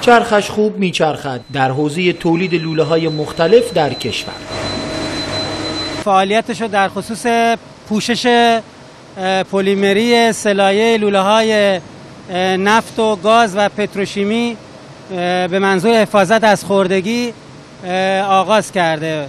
چرخش خوب میچرخد در حوزه تولید لوله‌های مختلف در کشور. فعالیتش در خصوص پوشش پلیمری سلایه لوله‌های نفت و گاز و پتروشیمی به منظور حفاظت از خوردگی آغاز کرده.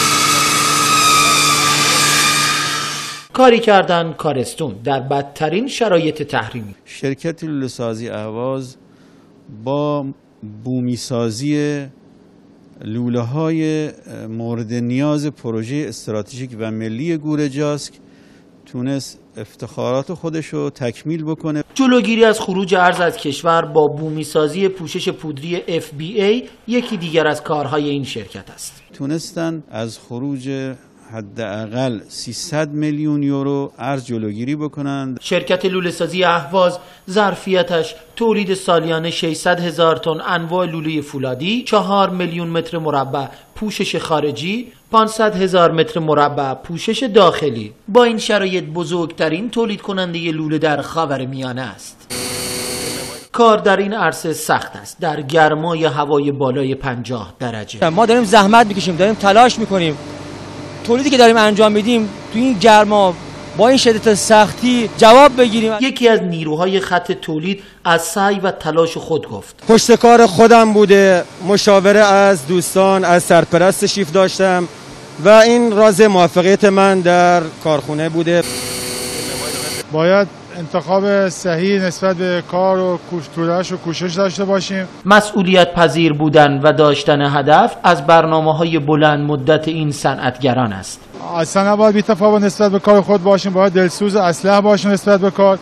کاری کردن کارستون در بدترین شرایط تحریمی. شرکت لوله‌سازی اهواز با بومیسازی لوله‌های مورد نیاز پروژه استراتژیک و ملی گورجاسک تونست افتخارات خودش رو تکمیل بکنه. جلوگیری از خروج ارز از کشور با بومیسازی پوشش پودری FBA یکی دیگر از کارهای این شرکت است. تونستن از خروج حداقل 300 میلیون یورو ارز جلوگیری بکنند. شرکت لوله‌سازی اهواز ظرفیتش تولید سالیانه 600,000 تن انواع لوله فولادی، 4 میلیون متر مربع پوشش خارجی، 500,000 متر مربع پوشش داخلی. با این شرایط بزرگترین تولید کننده لوله در خاورمیانه است. کار در این عرصه سخت است در گرمای هوای بالای 50 درجه. ما داریم زحمت میکشیم، داریم تلاش میکنیم. تولیدی که داریم انجام میدیم تو این گرما با این شدت سختی جواب بگیریم. یکی از نیروهای خط تولید از سعی و تلاش خود گفت. پشت کار خودم بوده، مشاوره از دوستان، از سرپرست شیف داشتم و این راز موفقیت من در کارخونه بوده. باید انتخاب صحیح نسبت به کار و تلاش و کوشش داشته باشیم. مسئولیت پذیر بودن و داشتن هدف از برنامه‌های بلند مدت این صنعتگران است. اصلا نباید بی‌تفاوت نسبت به کار خود باشیم، باید دلسوز اسلحه باشیم نسبت به کار.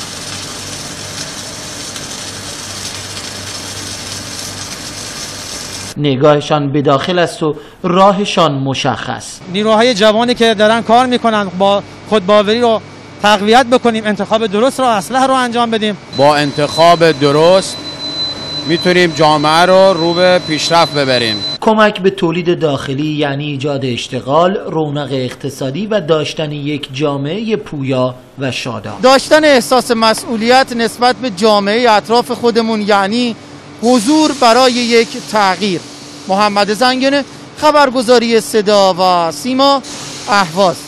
نگاهشان به داخل است و راهشان مشخص. نیروهای جوانی که دارن کار میکنن با خودباوری رو تقویت بکنیم، انتخاب درست رو اسلحه رو انجام بدیم. با انتخاب درست میتونیم جامعه رو به پیشرفت ببریم. کمک به تولید داخلی یعنی ایجاد اشتغال، رونق اقتصادی و داشتن یک جامعه پویا و شاداب. داشتن احساس مسئولیت نسبت به جامعه اطراف خودمون یعنی حضور برای یک تغییر. محمد زنگنه، خبرگزاری صدا و سیما، اهواز.